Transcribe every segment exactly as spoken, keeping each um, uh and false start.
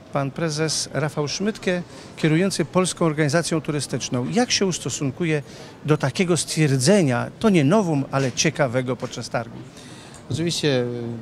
pan prezes Rafał Szmytke, kierujący Polską Organizacją Turystyczną. Jak się ustosunkuje do takiego stwierdzenia, to nie nowum, ale ciekawego podczas targu? Oczywiście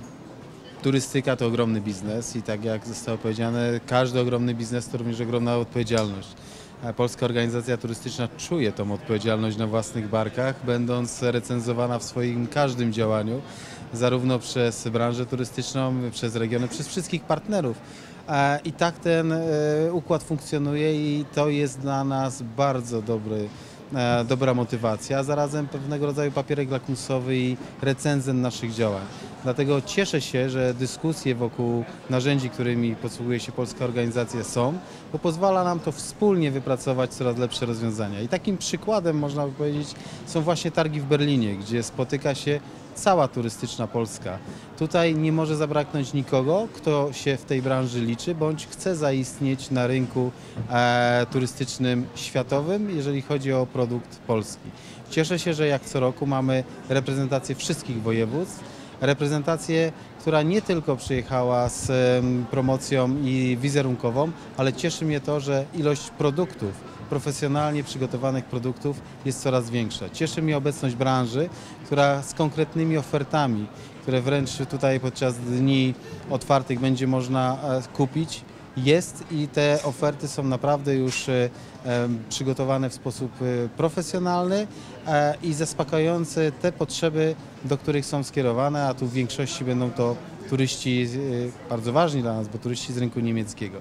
turystyka to ogromny biznes i tak jak zostało powiedziane, każdy ogromny biznes to również ogromna odpowiedzialność. Polska Organizacja Turystyczna czuje tą odpowiedzialność na własnych barkach, będąc recenzowana w swoim każdym działaniu, zarówno przez branżę turystyczną, przez regiony, przez wszystkich partnerów. I tak ten układ funkcjonuje i to jest dla nas bardzo dobry, dobra motywacja, a zarazem pewnego rodzaju papierek lakmusowy i recenzent naszych działań. Dlatego cieszę się, że dyskusje wokół narzędzi, którymi posługuje się Polska Organizacja, są, bo pozwala nam to wspólnie wypracować coraz lepsze rozwiązania. I takim przykładem, można by powiedzieć, są właśnie targi w Berlinie, gdzie spotyka się cała turystyczna Polska. Tutaj nie może zabraknąć nikogo, kto się w tej branży liczy, bądź chce zaistnieć na rynku e, turystycznym światowym, jeżeli chodzi o produkt polski. Cieszę się, że jak co roku mamy reprezentację wszystkich województw, reprezentację, która nie tylko przyjechała z promocją i wizerunkową, ale cieszy mnie to, że ilość produktów, profesjonalnie przygotowanych produktów jest coraz większa. Cieszy mnie obecność branży, która z konkretnymi ofertami, które wręcz tutaj podczas dni otwartych będzie można kupić, jest i te oferty są naprawdę już przygotowane w sposób profesjonalny i zaspokajające te potrzeby, do których są skierowane, a tu w większości będą to turyści bardzo ważni dla nas, bo turyści z rynku niemieckiego.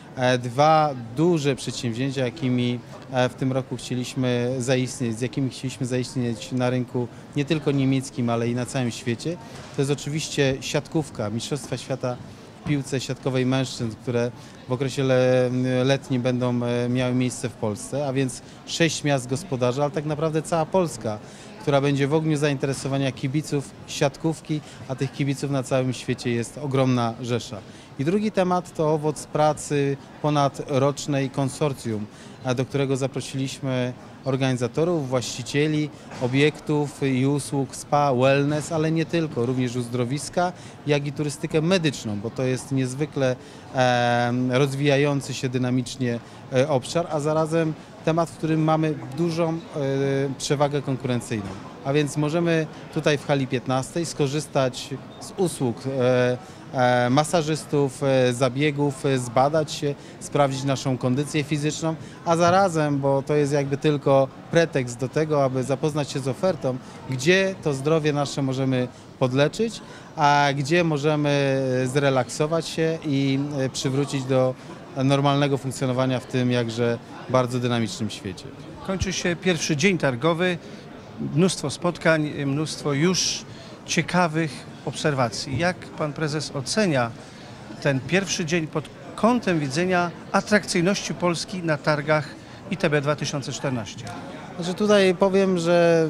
Dwa duże przedsięwzięcia, jakimi w tym roku chcieliśmy zaistnieć, z jakimi chcieliśmy zaistnieć na rynku nie tylko niemieckim, ale i na całym świecie, to jest oczywiście siatkówka, Mistrzostwa Świata w piłce siatkowej mężczyzn, które w okresie letnim będą miały miejsce w Polsce, a więc sześć miast gospodarzy, ale tak naprawdę cała Polska, która będzie w ogniu zainteresowania kibiców siatkówki, a tych kibiców na całym świecie jest ogromna rzesza. I drugi temat to owoc pracy ponadrocznej konsorcjum, do którego zaprosiliśmy organizatorów, właścicieli obiektów i usług spa, wellness, ale nie tylko, również uzdrowiska, jak i turystykę medyczną, bo to jest niezwykle e, rozwijający się dynamicznie e, obszar, a zarazem temat, w którym mamy dużą e, przewagę konkurencyjną. A więc możemy tutaj w hali piętnastej skorzystać z usług e, masażystów, zabiegów, zbadać się, sprawdzić naszą kondycję fizyczną, a zarazem, bo to jest jakby tylko pretekst do tego, aby zapoznać się z ofertą, gdzie to zdrowie nasze możemy podleczyć, a gdzie możemy zrelaksować się i przywrócić do normalnego funkcjonowania w tym jakże bardzo dynamicznym świecie. Kończy się pierwszy dzień targowy, mnóstwo spotkań, mnóstwo już ciekawych obserwacji. Jak pan prezes ocenia ten pierwszy dzień pod kątem widzenia atrakcyjności Polski na targach I T B dwa tysiące czternaście? Znaczy tutaj powiem, że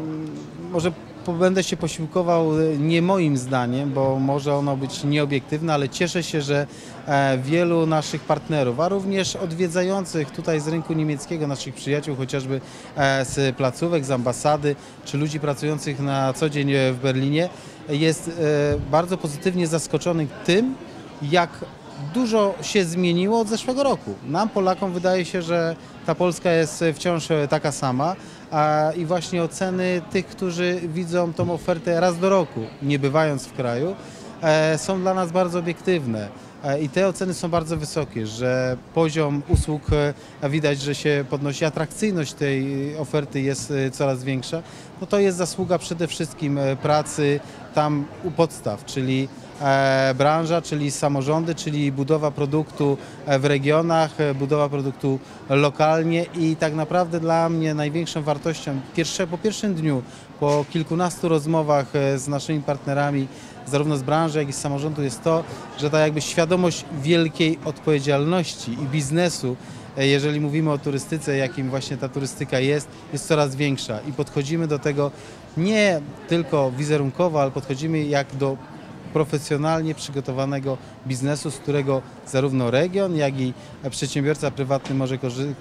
może będę się posiłkował nie moim zdaniem, bo może ono być nieobiektywne, ale cieszę się, że wielu naszych partnerów, a również odwiedzających tutaj z rynku niemieckiego, naszych przyjaciół, chociażby z placówek, z ambasady, czy ludzi pracujących na co dzień w Berlinie, jest bardzo pozytywnie zaskoczonych tym, jak dużo się zmieniło od zeszłego roku. Nam, Polakom, wydaje się, że ta Polska jest wciąż taka sama a, i właśnie oceny tych, którzy widzą tą ofertę raz do roku, nie bywając w kraju, e, są dla nas bardzo obiektywne. I te oceny są bardzo wysokie, że poziom usług widać, że się podnosi, atrakcyjność tej oferty jest coraz większa. No to jest zasługa przede wszystkim pracy tam u podstaw, czyli branża, czyli samorządy, czyli budowa produktu w regionach, budowa produktu lokalnie i tak naprawdę dla mnie największą wartością pierwsze, po pierwszym dniu, po kilkunastu rozmowach z naszymi partnerami, zarówno z branży, jak i z samorządu, jest to, że ta jakby świadomość wielkiej odpowiedzialności i biznesu, jeżeli mówimy o turystyce, jakim właśnie ta turystyka jest, jest coraz większa i podchodzimy do tego nie tylko wizerunkowo, ale podchodzimy jak do profesjonalnie przygotowanego biznesu, z którego zarówno region, jak i przedsiębiorca prywatny może korzy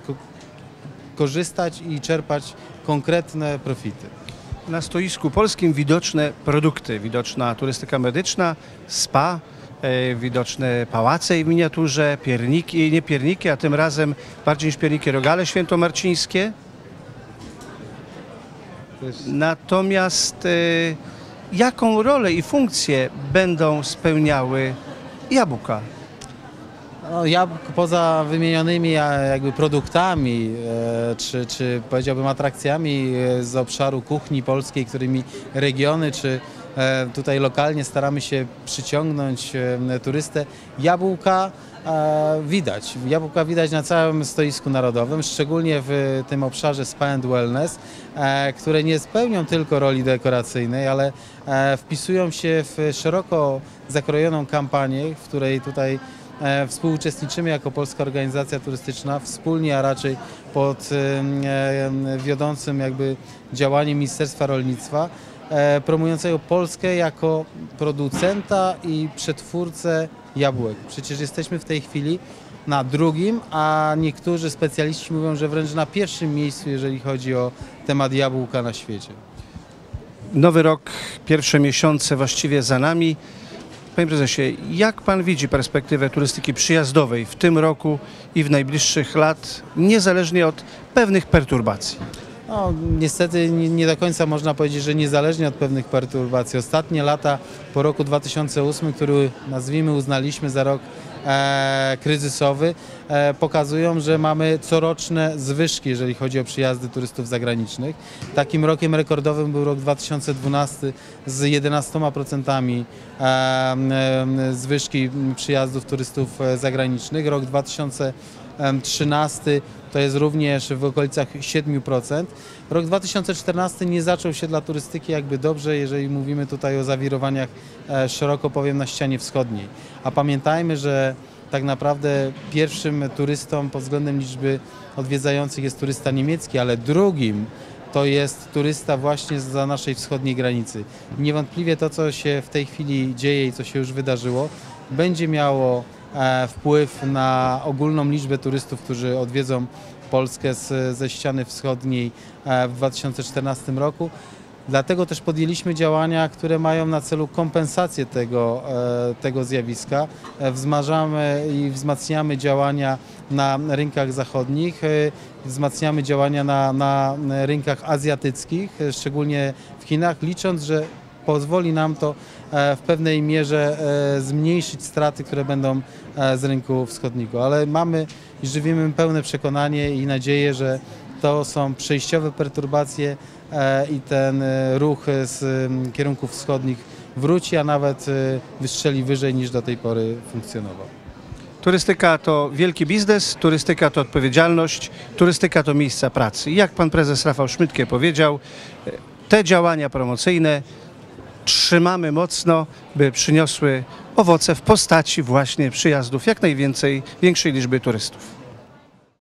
korzystać i czerpać konkretne profity. Na stoisku polskim widoczne produkty, widoczna turystyka medyczna, spa, e, widoczne pałace w miniaturze, pierniki, nie pierniki, a tym razem bardziej niż pierniki rogale świętomarcińskie. Natomiast e, jaką rolę i funkcję będą spełniały jabłka? No, jabłko poza wymienionymi a, jakby produktami, e, czy, czy powiedziałbym atrakcjami e, z obszaru kuchni polskiej, którymi regiony, czy e, tutaj lokalnie staramy się przyciągnąć e, turystę, jabłka e, widać. Jabłka widać na całym stoisku narodowym, szczególnie w tym obszarze Spa and Wellness, e, które nie spełnią tylko roli dekoracyjnej, ale e, wpisują się w szeroko zakrojoną kampanię, w której tutaj E, współuczestniczymy jako Polska Organizacja Turystyczna wspólnie, a raczej pod e, wiodącym jakby działaniem Ministerstwa Rolnictwa, e, promującego Polskę jako producenta i przetwórcę jabłek. Przecież jesteśmy w tej chwili na drugim, a niektórzy specjaliści mówią, że wręcz na pierwszym miejscu, jeżeli chodzi o temat jabłka na świecie. Nowy rok, pierwsze miesiące właściwie za nami. Panie prezesie, jak pan widzi perspektywę turystyki przyjazdowej w tym roku i w najbliższych lat, niezależnie od pewnych perturbacji? No, niestety nie, nie do końca można powiedzieć, że niezależnie od pewnych perturbacji. Ostatnie lata po roku dwa tysiące ósmym, który nazwijmy uznaliśmy za rok e, kryzysowy, e, pokazują, że mamy coroczne zwyżki, jeżeli chodzi o przyjazdy turystów zagranicznych. Takim rokiem rekordowym był rok dwa tysiące dwunasty z jedenastoma procentami e, e, zwyżki przyjazdów turystów zagranicznych. Rok dwa tysiące trzynasty to jest również w okolicach siedem procent. Rok dwa tysiące czternasty nie zaczął się dla turystyki jakby dobrze, jeżeli mówimy tutaj o zawirowaniach, e, szeroko powiem, na ścianie wschodniej. A pamiętajmy, że tak naprawdę pierwszym turystą pod względem liczby odwiedzających jest turysta niemiecki, ale drugim to jest turysta właśnie zza naszej wschodniej granicy. Niewątpliwie to, co się w tej chwili dzieje i co się już wydarzyło, będzie miało wpływ na ogólną liczbę turystów, którzy odwiedzą Polskę z, ze ściany wschodniej w dwa tysiące czternastym roku. Dlatego też podjęliśmy działania, które mają na celu kompensację tego, tego zjawiska. Wzmażamy i wzmacniamy działania na rynkach zachodnich, wzmacniamy działania na, na rynkach azjatyckich, szczególnie w Chinach, licząc, że pozwoli nam to w pewnej mierze zmniejszyć straty, które będą z rynku wschodniego. Ale mamy i żywimy pełne przekonanie i nadzieję, że to są przejściowe perturbacje i ten ruch z kierunków wschodnich wróci, a nawet wystrzeli wyżej niż do tej pory funkcjonował. Turystyka to wielki biznes, turystyka to odpowiedzialność, turystyka to miejsca pracy. I jak pan prezes Rafał Szmytke powiedział, te działania promocyjne trzymamy mocno, by przyniosły owoce w postaci właśnie przyjazdów jak najwięcej, większej liczby turystów.